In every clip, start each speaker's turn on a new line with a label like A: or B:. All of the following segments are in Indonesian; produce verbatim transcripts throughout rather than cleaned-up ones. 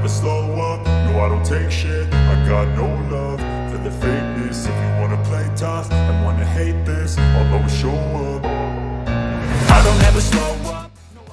A: never slow up, no I don't take shit. I got no love for the fakeness. If you wanna play tough and wanna hate this, I'll always show up. I don't ever slow up.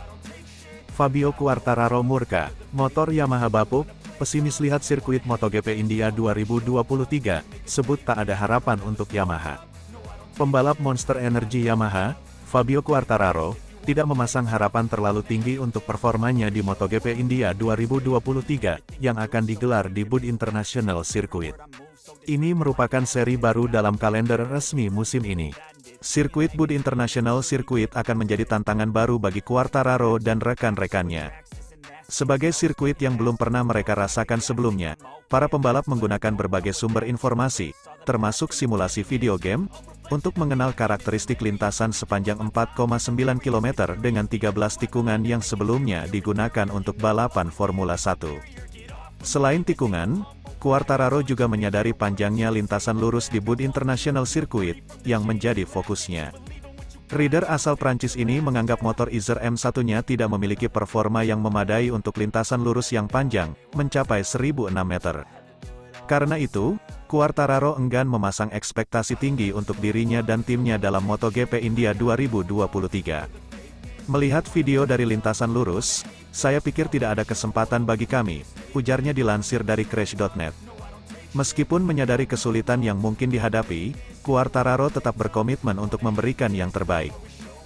B: Fabio Quartararo murka, motor Yamaha bapuk, pesimis lihat sirkuit MotoGP India dua ribu dua puluh tiga, sebut tak ada harapan untuk Yamaha. Pembalap Monster Energy Yamaha, Fabio Quartararo, tidak memasang harapan terlalu tinggi untuk performanya di MotoGP India dua ribu dua puluh tiga, yang akan digelar di Bud International Circuit. Ini merupakan seri baru dalam kalender resmi musim ini. Sirkuit Bud International Circuit akan menjadi tantangan baru bagi Quartararo dan rekan-rekannya. Sebagai sirkuit yang belum pernah mereka rasakan sebelumnya, para pembalap menggunakan berbagai sumber informasi, termasuk simulasi video game, untuk mengenal karakteristik lintasan sepanjang empat koma sembilan kilometer dengan tiga belas tikungan yang sebelumnya digunakan untuk balapan Formula satu. Selain tikungan, Quartararo juga menyadari panjangnya lintasan lurus di Bud International Circuit, yang menjadi fokusnya. Rider asal Prancis ini menganggap motor Izer M satu-nya tidak memiliki performa yang memadai untuk lintasan lurus yang panjang, mencapai seribu enam meter. Karena itu, Quartararo enggan memasang ekspektasi tinggi untuk dirinya dan timnya dalam MotoGP India dua ribu dua puluh tiga. Melihat video dari lintasan lurus, saya pikir tidak ada kesempatan bagi kami, ujarnya dilansir dari Crash dot net. Meskipun menyadari kesulitan yang mungkin dihadapi, Quartararo tetap berkomitmen untuk memberikan yang terbaik.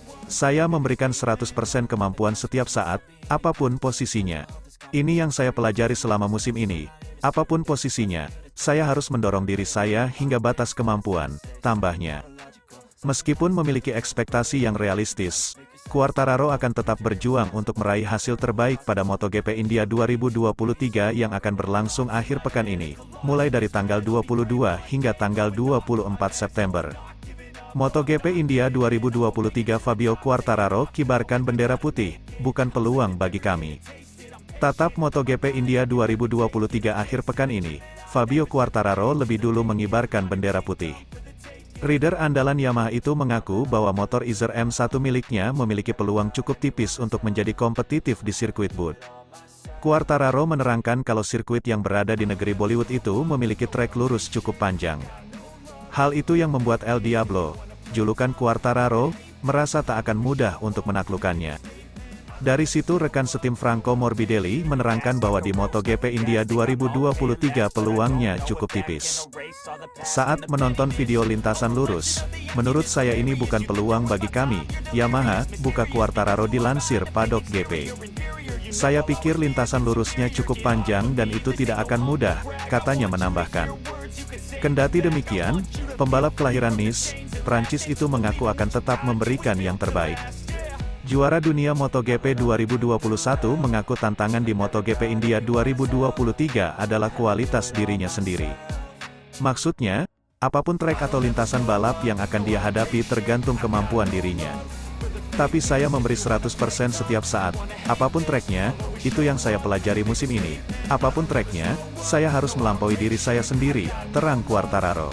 B: Saya memberikan seratus persen kemampuan setiap saat, apapun posisinya. Ini yang saya pelajari selama musim ini. Apapun posisinya, saya harus mendorong diri saya hingga batas kemampuan, tambahnya. Meskipun memiliki ekspektasi yang realistis, Quartararo akan tetap berjuang untuk meraih hasil terbaik pada MotoGP India dua ribu dua puluh tiga yang akan berlangsung akhir pekan ini, mulai dari tanggal dua puluh dua hingga tanggal dua puluh empat September. MotoGP India dua ribu dua puluh tiga Fabio Quartararo kibarkan bendera putih, bukan peluang bagi kami. Tatap MotoGP India dua ribu dua puluh tiga akhir pekan ini, Fabio Quartararo lebih dulu mengibarkan bendera putih. Rider andalan Yamaha itu mengaku bahwa motor Izer M satu miliknya memiliki peluang cukup tipis untuk menjadi kompetitif di sirkuit Bud. Quartararo menerangkan kalau sirkuit yang berada di negeri Bollywood itu memiliki trek lurus cukup panjang. Hal itu yang membuat El Diablo, julukan Quartararo, merasa tak akan mudah untuk menaklukkannya. Dari situ rekan setim Franco Morbidelli menerangkan bahwa di MotoGP India dua ribu dua puluh tiga peluangnya cukup tipis. Saat menonton video lintasan lurus, menurut saya ini bukan peluang bagi kami, Yamaha, buka Quartararo dilansir Paddock G P. Saya pikir lintasan lurusnya cukup panjang dan itu tidak akan mudah, katanya menambahkan. Kendati demikian, pembalap kelahiran Nice, Prancis itu mengaku akan tetap memberikan yang terbaik. Juara dunia MotoGP dua ribu dua puluh satu mengaku tantangan di MotoGP India dua ribu dua puluh tiga adalah kualitas dirinya sendiri. Maksudnya, apapun trek atau lintasan balap yang akan dia hadapi tergantung kemampuan dirinya. Tapi saya memberi seratus persen setiap saat, apapun treknya, itu yang saya pelajari musim ini. Apapun treknya, saya harus melampaui diri saya sendiri, terang Quartararo.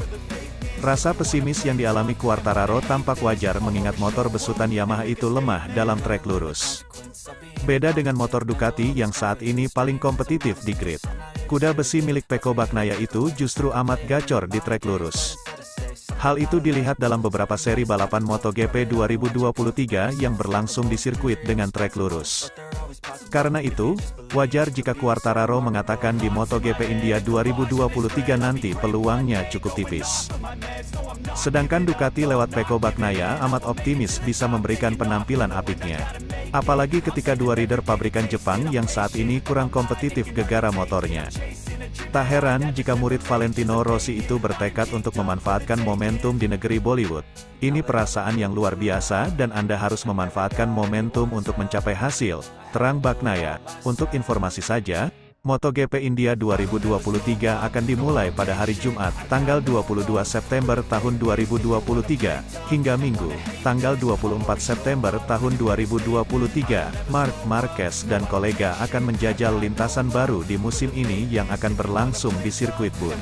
B: Rasa pesimis yang dialami Quartararo tampak wajar mengingat motor besutan Yamaha itu lemah dalam trek lurus. Beda dengan motor Ducati yang saat ini paling kompetitif di grid. Kuda besi milik Pecco Bagnaia itu justru amat gacor di trek lurus. Hal itu dilihat dalam beberapa seri balapan MotoGP dua ribu dua puluh tiga yang berlangsung di sirkuit dengan trek lurus. Karena itu, wajar jika Quartararo mengatakan di MotoGP India dua ribu dua puluh tiga nanti peluangnya cukup tipis. Sedangkan Ducati lewat Pecco Bagnaia amat optimis bisa memberikan penampilan apiknya. Apalagi ketika dua rider pabrikan Jepang yang saat ini kurang kompetitif gegara motornya. Tak heran jika murid Valentino Rossi itu bertekad untuk memanfaatkan momentum di negeri Bollywood. Ini perasaan yang luar biasa dan Anda harus memanfaatkan momentum untuk mencapai hasil, terang Bagnaia. Untuk informasi saja, MotoGP India dua ribu dua puluh tiga akan dimulai pada hari Jumat, tanggal dua puluh dua September tahun dua ribu dua puluh tiga, hingga Minggu, tanggal dua puluh empat September tahun dua ribu dua puluh tiga. Marc Marquez dan kolega akan menjajal lintasan baru di musim ini yang akan berlangsung di sirkuit Bud.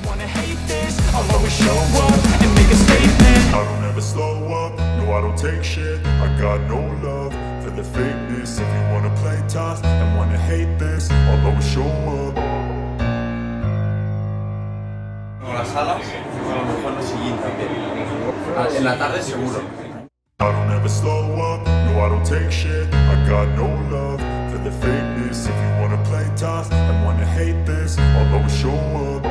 A: The fakeness, if you wanna play tough and wanna hate this, I'll always show up.
C: en la tarde seguro.
A: I don't ever slow up, no I don't take shit. I got no love for the fakeness. If you wanna play tough and wanna hate this, I'll always show up.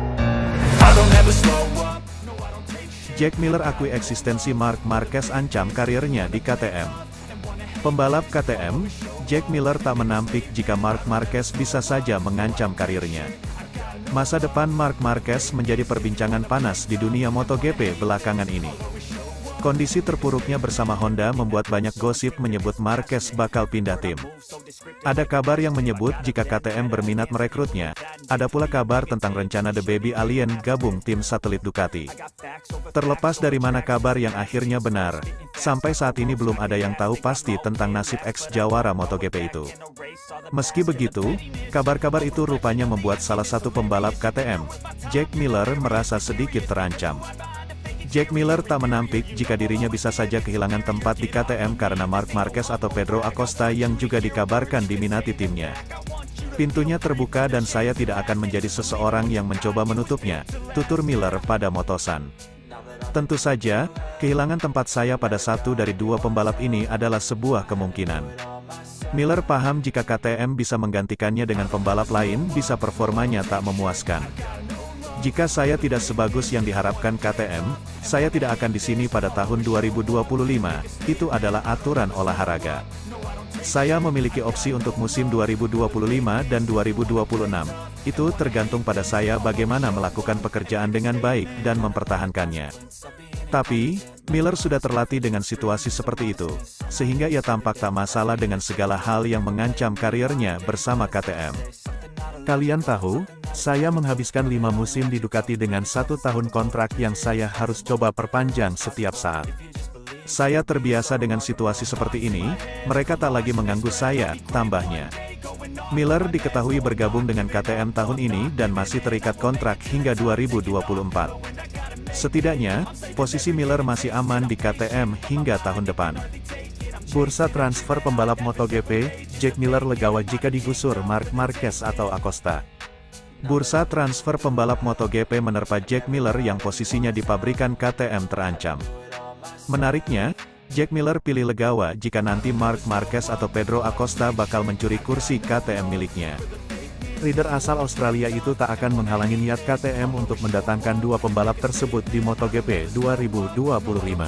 A: I don't ever slow up, no I don't take shit.
B: Jack Miller akui eksistensi Marc Marquez ancam karirnya di K T M. Pembalap K T M, Jack Miller tak menampik jika Marc Marquez bisa saja mengancam karirnya. Masa depan Marc Marquez menjadi perbincangan panas di dunia MotoGP belakangan ini. Kondisi terpuruknya bersama Honda membuat banyak gosip menyebut Marquez bakal pindah tim. Ada kabar yang menyebut jika K T M berminat merekrutnya. Ada pula kabar tentang rencana The Baby Alien gabung tim satelit Ducati. Terlepas dari mana kabar yang akhirnya benar, sampai saat ini belum ada yang tahu pasti tentang nasib ex-jawara MotoGP itu. Meski begitu, kabar-kabar itu rupanya membuat salah satu pembalap K T M, Jack Miller, merasa sedikit terancam. Jack Miller tak menampik jika dirinya bisa saja kehilangan tempat di K T M karena Marc Marquez atau Pedro Acosta yang juga dikabarkan diminati timnya. Pintunya terbuka dan saya tidak akan menjadi seseorang yang mencoba menutupnya, tutur Miller pada Motosan. Tentu saja, kehilangan tempat saya pada satu dari dua pembalap ini adalah sebuah kemungkinan. Miller paham jika K T M bisa menggantikannya dengan pembalap lain bisa performanya tak memuaskan. Jika saya tidak sebagus yang diharapkan K T M, saya tidak akan di sini pada tahun dua ribu dua puluh lima, itu adalah aturan olahraga. Saya memiliki opsi untuk musim dua ribu dua puluh lima dan dua ribu dua puluh enam, itu tergantung pada saya bagaimana melakukan pekerjaan dengan baik dan mempertahankannya. Tapi, Miller sudah terlatih dengan situasi seperti itu, sehingga ia tampak tak masalah dengan segala hal yang mengancam karirnya bersama K T M. Kalian tahu, saya menghabiskan lima musim di Ducati dengan satu tahun kontrak yang saya harus coba perpanjang setiap saat. Saya terbiasa dengan situasi seperti ini, mereka tak lagi mengganggu saya, tambahnya. Miller diketahui bergabung dengan K T M tahun ini dan masih terikat kontrak hingga dua ribu dua puluh empat. Setidaknya, posisi Miller masih aman di K T M hingga tahun depan. Bursa transfer pembalap MotoGP, Jack Miller legawa jika digusur Marc Marquez atau Acosta. Bursa transfer pembalap MotoGP menerpa Jack Miller yang posisinya di pabrikan K T M terancam. Menariknya, Jack Miller pilih legawa jika nanti Marc Marquez atau Pedro Acosta bakal mencuri kursi K T M miliknya. Rider asal Australia itu tak akan menghalangi niat K T M untuk mendatangkan dua pembalap tersebut di MotoGP dua ribu dua puluh lima.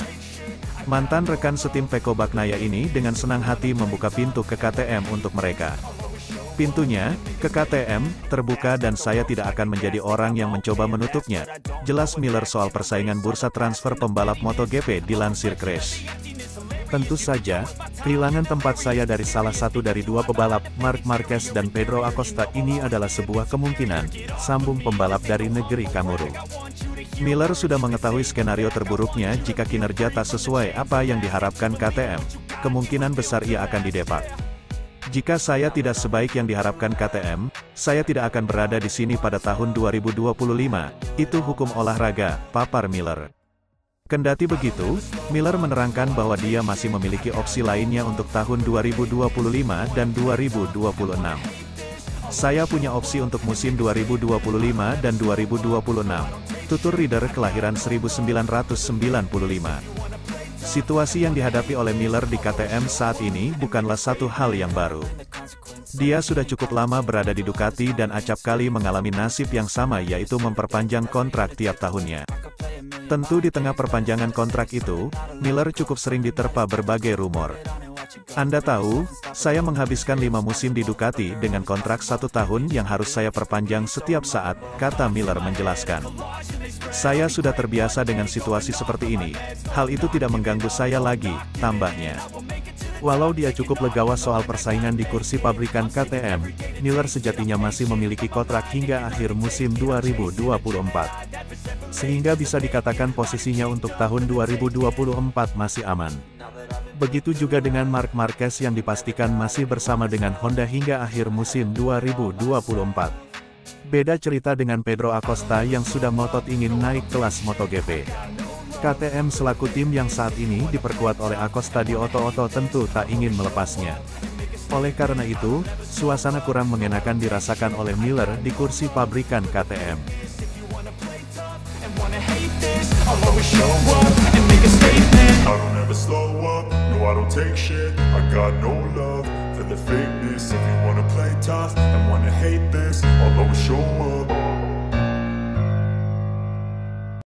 B: Mantan rekan setim Pecco Bagnaia ini dengan senang hati membuka pintu ke K T M untuk mereka. Pintunya, ke K T M, terbuka dan saya tidak akan menjadi orang yang mencoba menutupnya, jelas Miller soal persaingan bursa transfer pembalap MotoGP dilansir Crash. Tentu saja, kehilangan tempat saya dari salah satu dari dua pebalap, Marc Marquez dan Pedro Acosta ini adalah sebuah kemungkinan, sambung pembalap dari negeri Kanguru. Miller sudah mengetahui skenario terburuknya jika kinerja tak sesuai apa yang diharapkan K T M, kemungkinan besar ia akan didepak. Jika saya tidak sebaik yang diharapkan K T M, saya tidak akan berada di sini pada tahun dua ribu dua puluh lima, itu hukum olahraga, papar Miller. Kendati begitu, Miller menerangkan bahwa dia masih memiliki opsi lainnya untuk tahun dua ribu dua puluh lima dan dua ribu dua puluh enam. Saya punya opsi untuk musim dua ribu dua puluh lima dan dua ribu dua puluh enam, tutur Reader kelahiran seribu sembilan ratus sembilan puluh lima. Situasi yang dihadapi oleh Miller di K T M saat ini bukanlah satu hal yang baru. Dia sudah cukup lama berada di Ducati dan acap kali mengalami nasib yang sama yaitu memperpanjang kontrak tiap tahunnya. Tentu di tengah perpanjangan kontrak itu, Miller cukup sering diterpa berbagai rumor. Anda tahu, saya menghabiskan lima musim di Ducati dengan kontrak satu tahun yang harus saya perpanjang setiap saat, kata Miller menjelaskan. Saya sudah terbiasa dengan situasi seperti ini, hal itu tidak mengganggu saya lagi, tambahnya. Walau dia cukup legawa soal persaingan di kursi pabrikan K T M, Miller sejatinya masih memiliki kontrak hingga akhir musim dua ribu dua puluh empat. Sehingga bisa dikatakan posisinya untuk tahun dua ribu dua puluh empat masih aman. Begitu juga dengan Marc Marquez yang dipastikan masih bersama dengan Honda hingga akhir musim dua ribu dua puluh empat. Beda cerita dengan Pedro Acosta yang sudah ngotot ingin naik kelas MotoGP. K T M selaku tim yang saat ini diperkuat oleh Acosta di oto-oto tentu tak ingin melepasnya. Oleh karena itu, suasana kurang mengenakan dirasakan oleh Miller di kursi pabrikan K T M.
A: don't take shit, I got no love for the fakeness. If you wanna play tough and wanna hate this, I'll always show up.